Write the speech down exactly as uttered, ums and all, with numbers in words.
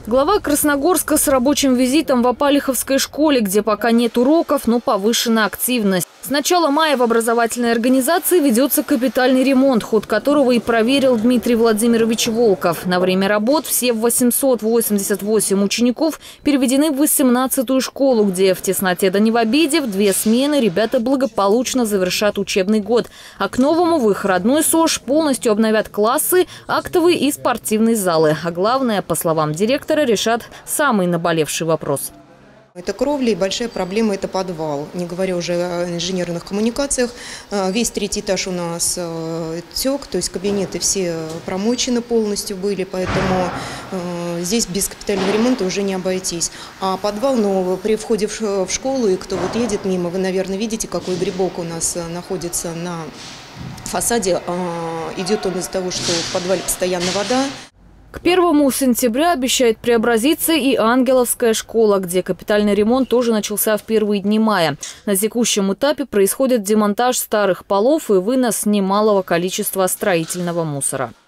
Глава Красногорска с рабочим визитом в Апалиховской школе, где пока нет уроков, но повышена активность. С начала мая в образовательной организации ведется капитальный ремонт, ход которого и проверил Дмитрий Владимирович Волков. На время работ все восемьсот восемьдесят восемь учеников переведены в восемнадцатую школу, где в тесноте да не в обиде в две смены ребята благополучно завершат учебный год. А к новому в их родной СОЖ полностью обновят классы, актовые и спортивные залы. А главное, по словам директора, решат самый наболевший вопрос. Это кровля, и большая проблема – это подвал. Не говоря уже о инженерных коммуникациях. Весь третий этаж у нас тек, то есть кабинеты все промочены полностью были, поэтому здесь без капитального ремонта уже не обойтись. А подвал, ну, при входе в школу, и кто вот едет мимо, вы, наверное, видите, какой грибок у нас находится на фасаде. Идет он из-за того, что в подвале постоянно вода. К первому сентября обещает преобразиться и Ангеловская школа, где капитальный ремонт тоже начался в первые дни мая. На текущем этапе происходит демонтаж старых полов и вынос немалого количества строительного мусора.